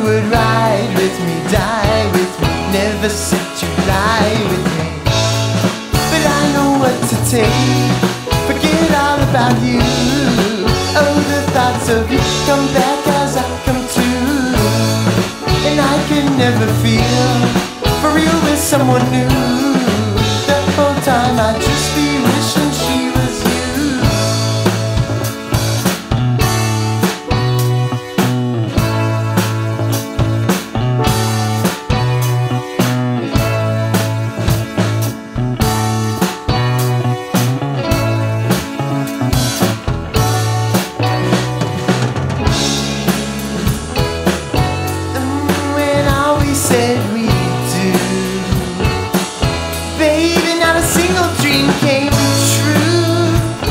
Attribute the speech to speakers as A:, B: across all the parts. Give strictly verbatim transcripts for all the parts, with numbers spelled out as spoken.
A: would ride with me, die with me, never said you'd lie with me. But I know what to take, forget all about you. Oh, the thoughts of you come back as I come to, and I can never feel for real with someone new. The whole time I just be wishing she was you. Said we do, baby, not a single dream came true,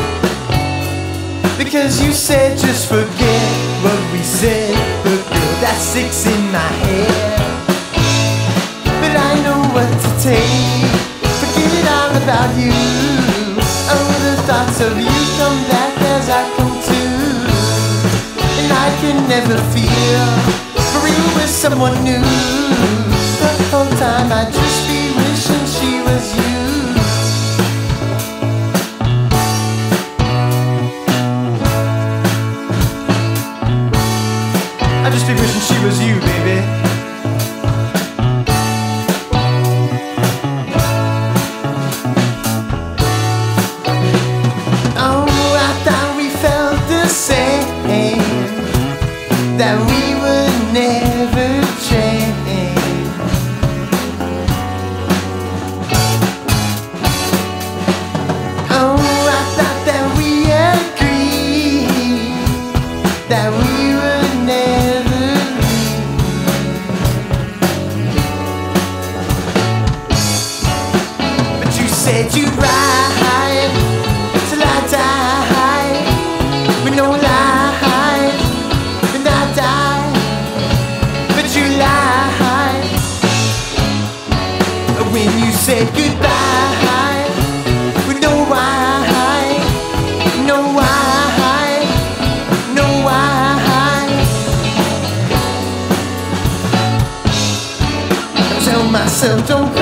A: because you said just forget what we said, but girl, that sticks in my head. But I know what to take, forget all about you. Oh, the thoughts of you come back as I come to, and I can never feel for real with someone new. The whole time I just be wishing she was you. I just be wishing she was you, baby. Oh, I thought we felt the same, that we would never change. That we would never leave. But you said you'd ride till I die, with no lie, and I die. But you lied when you said goodbye, with no why, no why. Tell myself don't